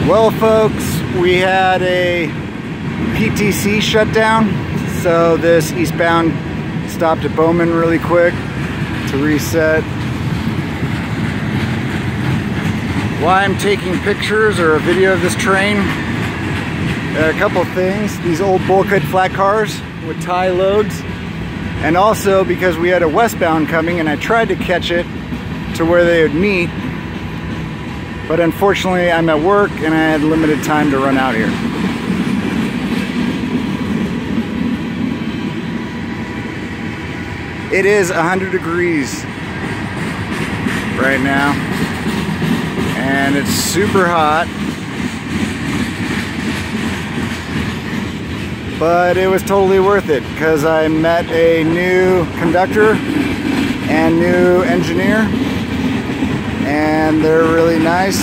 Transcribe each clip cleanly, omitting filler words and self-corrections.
Well, folks, we had a PTC shutdown, so this eastbound stopped at Bowman really quick to reset. Why I'm taking pictures or a video of this train, there are a couple things. These old bulkhead flat cars with tie loads, and also because we had a westbound coming and I tried to catch it to where they would meet, but unfortunately I'm at work and I had limited time to run out here. It is 100 degrees right now and it's super hot, but it was totally worth it because I met a new conductor and new engineer, and they're really nice.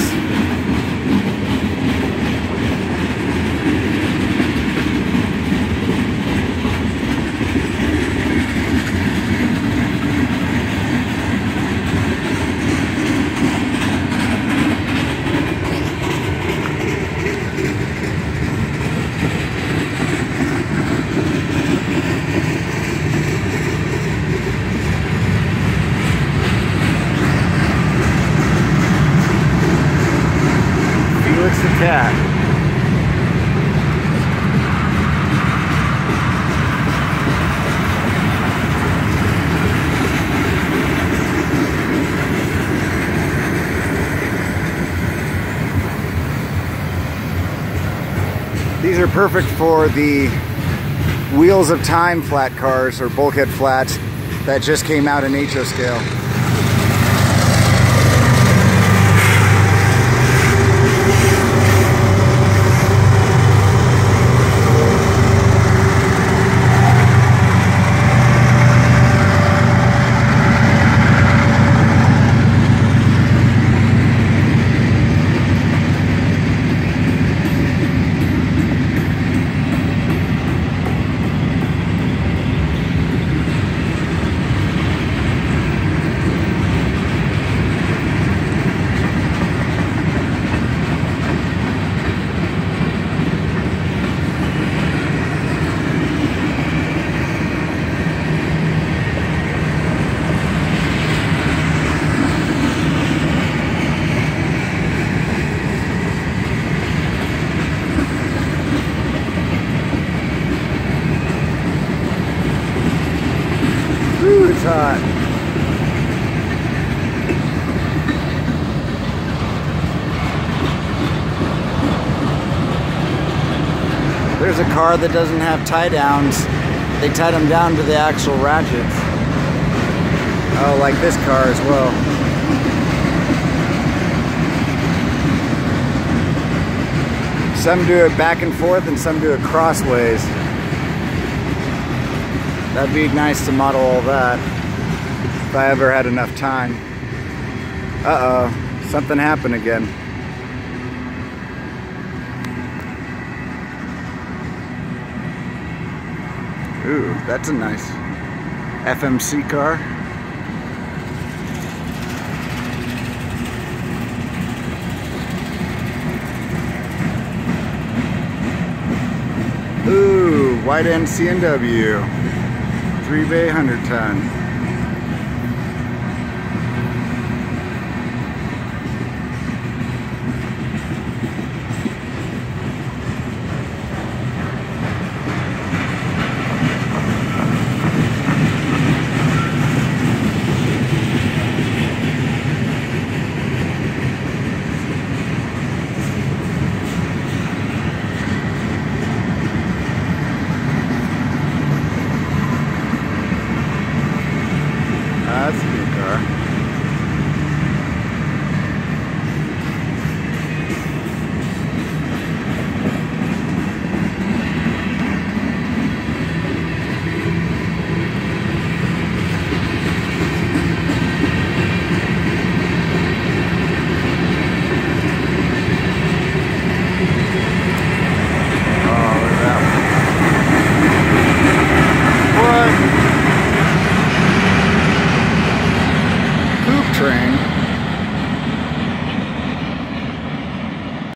The cat. These are perfect for the Wheels of Time flat cars or bulkhead flats that just came out in HO scale. Ooh, it's hot. There's a car that doesn't have tie downs. They tied them down to the actual ratchets. Oh, like this car as well. Some do it back and forth and some do it crossways. That'd be nice to model all that if I ever had enough time. Uh-oh, something happened again. Ooh, that's a nice FMC car. Ooh, wide end CNW. 3-bay 100 ton.